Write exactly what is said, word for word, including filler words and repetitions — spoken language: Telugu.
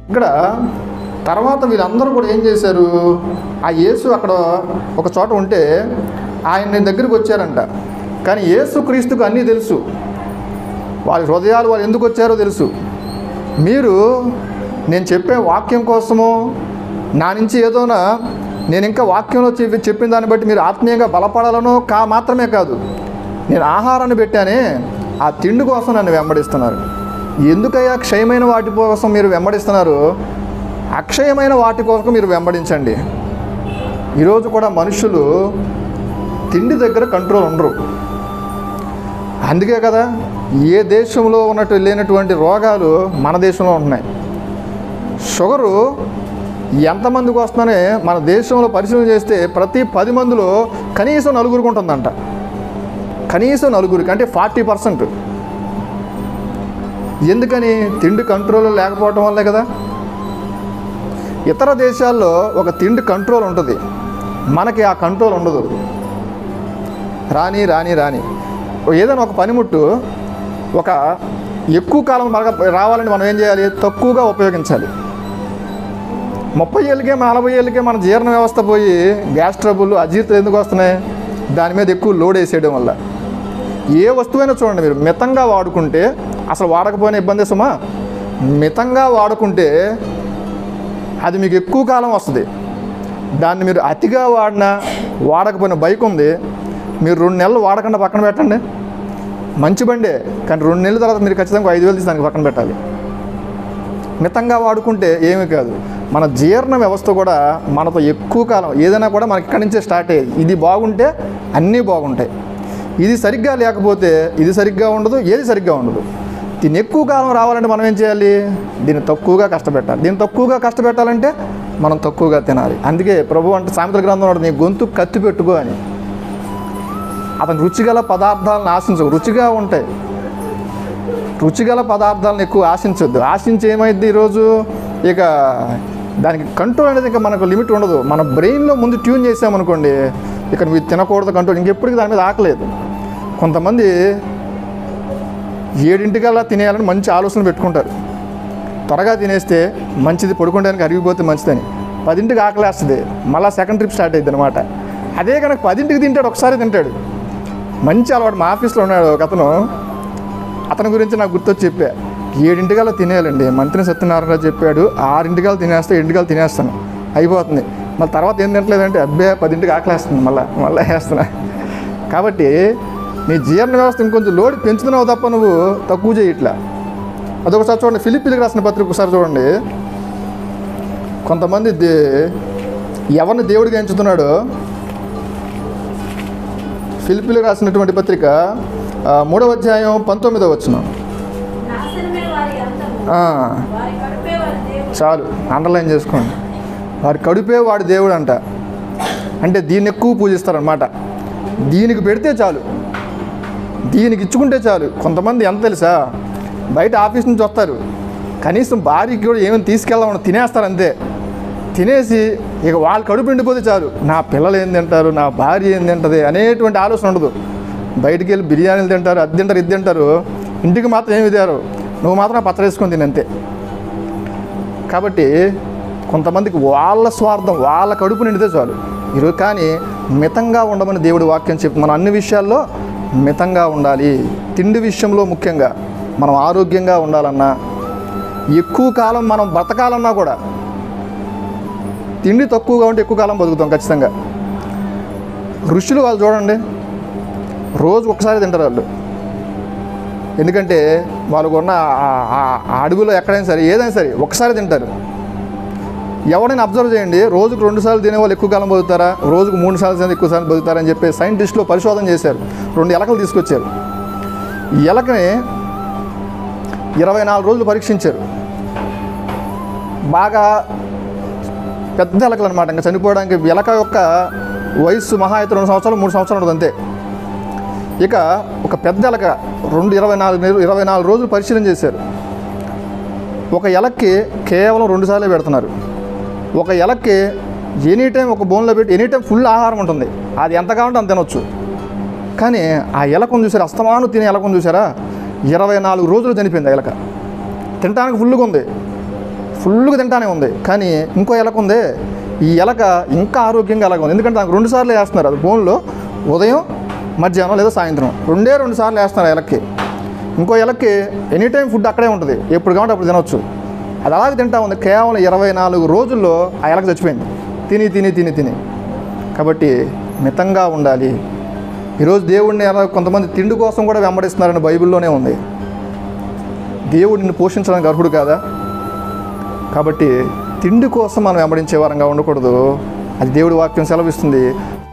ఇక్కడ తర్వాత వీళ్ళందరూ కూడా ఏం చేశారు, ఆ యేసు అక్కడ ఒక చోట ఉంటే ఆయన దగ్గరికి వచ్చారంట. కానీ యేసు క్రీస్తుకు అన్నీ తెలుసు, వాళ్ళ హృదయాలు వాళ్ళు ఎందుకు వచ్చారో తెలుసు. మీరు నేను చెప్పే వాక్యం కోసమో నా నుంచి ఏదోనా నేను ఇంకా వాక్యంలో చెప్పి చెప్పిన దాన్ని బట్టి మీరు ఆత్మీయంగా బలపడాలనో కా మాత్రమే కాదు, నేను ఆహారాన్ని పెట్టానే ఆ తిండి కోసం నన్ను వెంబడిస్తున్నారు. ఎందుకయ్యా క్షయమైన వాటి కోసం మీరు వెంబడిస్తున్నారు? అక్షయమైన వాటి కోసం మీరు వెంబడించండి. ఈరోజు కూడా మనుషులు తిండి దగ్గర కంట్రోల్ ఉండరు. అందుకే కదా ఏ దేశంలో ఉన్నట్టు లేనటువంటి రోగాలు మన దేశంలో ఉంటున్నాయి. షుగరు ఎంతమందికి వస్తుందనే మన దేశంలో పరిశీలన చేస్తే ప్రతి పది మందిలో కనీసం నలుగురికి ఉంటుందంట. కనీసం నలుగురికి అంటే ఫార్టీ పర్సెంట్. ఎందుకని? తిండి కంట్రోల్ లేకపోవటం వల్లే కదా. ఇతర దేశాల్లో ఒక తిండి కంట్రోల్ ఉంటుంది, మనకి ఆ కంట్రోల్ ఉండదు. రాని రాని రాని ఏదైనా ఒక పనిముట్టు ఒక ఎక్కువ కాలం మనకు రావాలని మనం ఏం చేయాలి? తక్కువగా ఉపయోగించాలి. ముప్పై ఏళ్ళకే నలభై ఏళ్ళకే మన జీర్ణ వ్యవస్థ పోయి గ్యాస్ ట్రబుల్ అజీర్తులు ఎందుకు వస్తున్నాయి? దాని మీద ఎక్కువ లోడ్ వేసేయడం వల్ల. ఏ వస్తువైనా చూడండి, మీరు మితంగా వాడుకుంటే అసలు వాడకపోయినా ఇబ్బంది సుమా. మితంగా వాడుకుంటే అది మీకు ఎక్కువ కాలం వస్తుంది. దాన్ని మీరు అతిగా వాడినా వాడకపోయినా బైక్ ఉంది, మీరు రెండు నెలలు వాడకుండా పక్కన పెట్టండి, మంచి బండే, కానీ రెండు నెలల తర్వాత మీరు ఖచ్చితంగా ఐదు వేలు తీసి దానికి పక్కన పెట్టాలి. మితంగా వాడుకుంటే ఏమీ కాదు. మన జీర్ణ వ్యవస్థ కూడా మనతో ఎక్కువ కాలం ఏదైనా కూడా మనకి ఇక్కడి నుంచే స్టార్ట్ అయ్యేది. ఇది బాగుంటే అన్నీ బాగుంటాయి, ఇది సరిగ్గా లేకపోతే ఇది సరిగ్గా ఉండదు, ఏది సరిగ్గా ఉండదు. దీన్ని ఎక్కువ కాలం రావాలంటే మనం ఏం చేయాలి? దీన్ని తక్కువగా కష్టపెట్టాలి. దీన్ని తక్కువగా కష్టపెట్టాలంటే మనం తక్కువగా తినాలి. అందుకే ప్రభు అంటే సామెతల గ్రంథంలో నీ గొంతు కత్తి పెట్టుకో అని. అతను రుచిగల పదార్థాలను ఆశించవు, రుచిగా ఉంటాయి. రుచిగల పదార్థాలను ఎక్కువ ఆశించొద్దు. ఆశించి ఏమైంది ఈరోజు ఇక దానికి కంట్రోల్ అనేది ఇంకా మనకు లిమిట్ ఉండదు. మన బ్రెయిన్లో ముందు ట్యూన్ చేసామనుకోండి, ఇక మీరు తినకూడదు కంట్రోల్, ఇంకెప్పటికీ దాని మీద ఆకలేదు. కొంతమంది ఏడింటికల్లా తినేయాలని మంచి ఆలోచన పెట్టుకుంటారు, త్వరగా తినేస్తే మంచిది, పడుకోవడానికి అరిగిపోతే మంచిదని. పదింటికి ఆకలేస్తుంది, మళ్ళీ సెకండ్ ట్రిప్ స్టార్ట్ అయ్యింది అనమాట. అదే కనుక పదింటికి తింటాడు, ఒకసారి తింటాడు, మంచి అలవాటు. మా ఆఫీస్లో ఉన్నాడు ఒక అతను, అతని గురించి నాకు గుర్తొచ్చి చెప్పా, ఏడింటికల్లా తినేయాలండి, మంత్రి సత్యనారాయణ చెప్పాడు, ఆరింటికల్లా తినేస్తా, ఇంటికల్లా తినేస్తాను, అయిపోతుంది. మళ్ళీ తర్వాత ఏం తినట్లేదంటే అబ్బే పదింటికి ఆకలేస్తుంది, మళ్ళీ మళ్ళీ వేస్తున్నా. కాబట్టి నీ జీర్ణ వ్యవస్థ ఇంకొంచెం లోడ్ పెంచుతున్నావు తప్ప నువ్వు తక్కువ చేయట్లా. అదొకసారి చూడండి, ఫిలిప్పీలకు రాసిన పత్రిక ఒకసారి చూడండి. కొంతమంది దే ఎవరిని దేవుడిగా ఎంచుతున్నాడో, ఫిలిప్పీలకు రాసినటువంటి పత్రిక మూడవ అధ్యాయం పంతొమ్మిదవ వచనం. చాలు అండర్లైన్ చేసుకోండి. వారి కడుపే వాడి దేవుడు అంట. అంటే దీన్ని ఎక్కువ పూజిస్తారనమాట. దీనికి పెడితే చాలు, దీనికి ఇచ్చుకుంటే చాలు. కొంతమంది ఎంత తెలుసా, బయట ఆఫీస్ నుంచి వస్తారు, కనీసం భార్యకి కూడా ఏమైనా తీసుకెళ్దామని తినేస్తారు అంతే. తినేసి ఇక వాళ్ళు కడుపు నిండిపోతే చాలు, నా పిల్లలు ఏం తింటారు, నా భార్య ఏం తింటుంది అనేటువంటి ఆలోచన ఉండదు. బయటికి వెళ్ళి బిర్యానీలు తింటారు, అది తింటారు, ఇది తింటారు, ఇంటికి మాత్రం ఏమి తినారు, నువ్వు మాత్రం పత్ర వేసుకొని తినంతే. కాబట్టి కొంతమందికి వాళ్ళ స్వార్థం, వాళ్ళ కడుపు నిండితే చాలు. ఈరోజు కానీ మితంగా ఉండమని దేవుడి వాక్యం చెప్తుంది. మనం అన్ని విషయాల్లో మితంగా ఉండాలి. తిండి విషయంలో ముఖ్యంగా మనం ఆరోగ్యంగా ఉండాలన్నా, ఎక్కువ కాలం మనం బ్రతకాలన్నా కూడా తిండి తక్కువగా ఉంటే ఎక్కువ కాలం బతుకుతాం ఖచ్చితంగా. ఋషులు వాళ్ళు చూడండి, రోజు ఒకసారి తింటారు వాళ్ళు. ఎందుకంటే వాళ్ళకు ఉన్న అడుగులో ఎక్కడైనా సరే ఏదైనా సరే ఒకసారి తింటారు. ఎవరైనా అబ్జర్వ్ చేయండి, రోజుకు రెండు సార్లు తినే వాళ్ళు ఎక్కువ కాలం బతుకుతారా, రోజుకు మూడు సార్లు తినే ఎక్కువ సార్లు బతుకుతారని చెప్పి సైంటిస్టులు పరిశోధన చేశారు. రెండు ఎలకలు తీసుకొచ్చారు. ఈ ఎలకని ఇరవై నాలుగు రోజులు పరీక్షించారు. బాగా పెద్ద ఎలకలు అనమాట. ఇంకా చనిపోవడానికి ఎలక యొక్క వయస్సు మహా అయితే రెండు సంవత్సరాలు మూడు సంవత్సరాలు ఉంటుంది అంతే. ఇక ఒక పెద్ద ఎలక రెండు ఇరవై నాలుగు ఇరవై నాలుగు రోజులు పరిశీలన చేశారు. ఒక ఎలక్కి కేవలం రెండు సార్లే పెడుతున్నారు. ఒక ఎలక్కి ఎనీ టైం ఒక బోన్లో పెట్టి ఎనీ టైం ఫుల్ ఆహారం ఉంటుంది, అది ఎంత కావాలంటే అంత తినొచ్చు. కానీ ఆ ఎలకను చూసారా, అస్తమాను తినే ఎలకను చూసారా, ఇరవై నాలుగు రోజులు చనిపోయింది ఆ ఎలక. తినడానికి ఫుల్గా ఉంది, ఫుల్గా తింటానే ఉంది. కానీ ఇంకో ఎలక ఉంది, ఈ ఎలక ఇంకా ఆరోగ్యంగా అలాగే ఉంది. ఎందుకంటే నాకు రెండు సార్లు వేస్తున్నారు అది బోన్లో, ఉదయం మధ్యాహ్నం లేదా సాయంత్రం రెండే రెండు సార్లు వేస్తున్నారు ఎలక్కి. ఇంకో ఎలక్కి ఎనీ టైం ఫుడ్ అక్కడే ఉంటుంది, ఎప్పుడు కాబట్టి అప్పుడు తినవచ్చు. అది అలాగే తింటా ఉంది. కేవలం ఇరవై నాలుగు రోజుల్లో ఆ ఎలక చచ్చిపోయింది, తిని తిని తిని తిని. కాబట్టి మితంగా ఉండాలి. ఈరోజు దేవుడిని ఎలా కొంతమంది తిండి కోసం కూడా వెంబడిస్తున్నారని బైబిల్లోనే ఉంది. దేవుడు నిన్ను పోషించడానికి అర్హుడు కాదా? కాబట్టి తిండి కోసం మనం వెంబడించే వారంగా ఉండకూడదు. అది దేవుడి వాక్యం సెలవిస్తుంది.